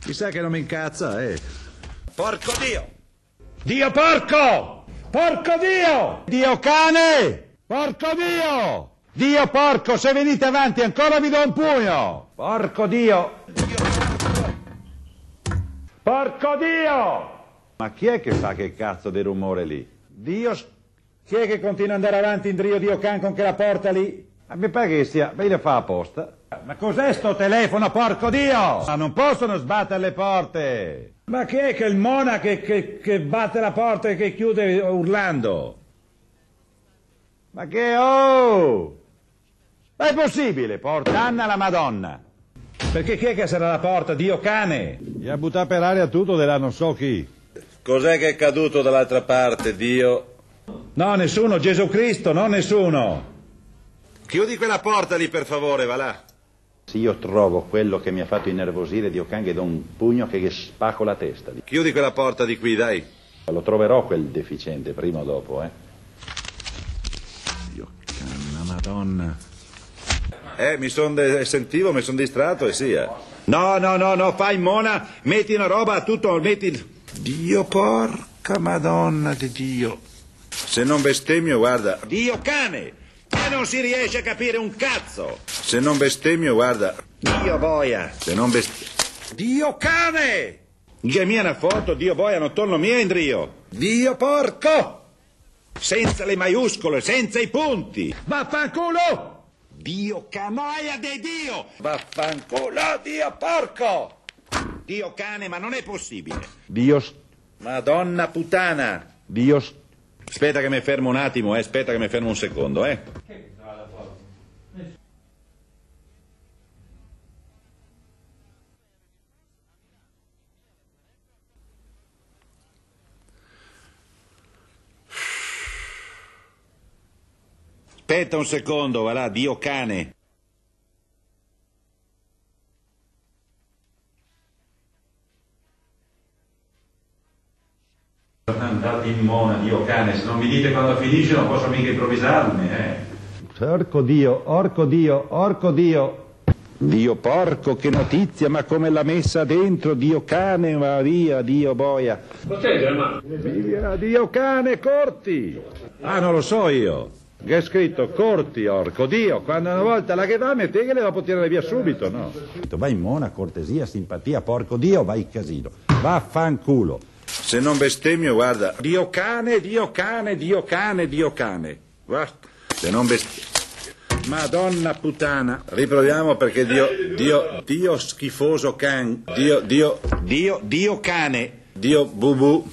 Mi sa che non mi incazza, Porco Dio! Dio porco! Porco Dio! Dio cane! Porco Dio! Dio porco, se venite avanti ancora vi do un pugno! Porco Dio! Porco Dio! Ma chi è che fa che cazzo di rumore lì? Dio... Chi è che continua ad andare avanti in drio Dio can con quella porta lì? Ma mi pare che sia... Ma la fa apposta? Ma cos'è sto telefono, porco Dio? Ma non possono sbattere le porte! Ma chi è che il mona che batte la porta e che chiude urlando? Ma che... Oh! Ma è possibile, porta Anna la Madonna! Perché chi è che sarà la porta? Dio cane! Gli ha buttato per aria tutto della non so chi. Cos'è che è caduto dall'altra parte, Dio? No, nessuno, Gesù Cristo, no nessuno! Chiudi quella porta lì, per favore, va là. Se io trovo quello che mi ha fatto innervosire, Dio can, che do un pugno che gli spacco la testa. Chiudi quella porta di qui, dai. Lo troverò quel deficiente, prima o dopo, Dio canna, Madonna. Sentivo, mi sono distratto e sia. No, fai mona, metti una roba a tutto, metti... Dio porca Madonna di Dio. Se non bestemmio, guarda... Dio cane! E non si riesce a capire un cazzo! Se non bestemmio, guarda... Dio boia! Se non Dio cane! Che mia una foto, Dio boia, non torno mia in Dio! Dio porco! Senza le maiuscole, senza i punti! Vaffanculo! Dio canoia di Dio! Vaffanculo, Dio porco! Dio cane, ma non è possibile! Dio... Madonna puttana! Dio... Aspetta che mi fermo un attimo, aspetta che mi fermo un secondo, Aspetta un secondo, va là, Dio cane. Andate in mona, Dio cane, se non mi dite quando finisce non posso mica improvvisarmi, Orco Dio, orco Dio, orco Dio. Dio porco, che notizia, ma come l'ha messa dentro, Dio cane, Maria, Dio boia. Via, Dio cane, corti! Ah, non lo so io. Che è scritto corti, orco Dio. Quando una volta la che va, metteghe le dopo tirare via subito, no? Vai in mona, cortesia, simpatia, porco Dio, vai casino. Vaffanculo. Se non bestemmio, guarda. Dio cane, Dio cane, Dio cane, Dio cane. Guarda. Se non bestemmio. Madonna puttana. Riproviamo perché Dio schifoso can. Dio cane. Dio bubu.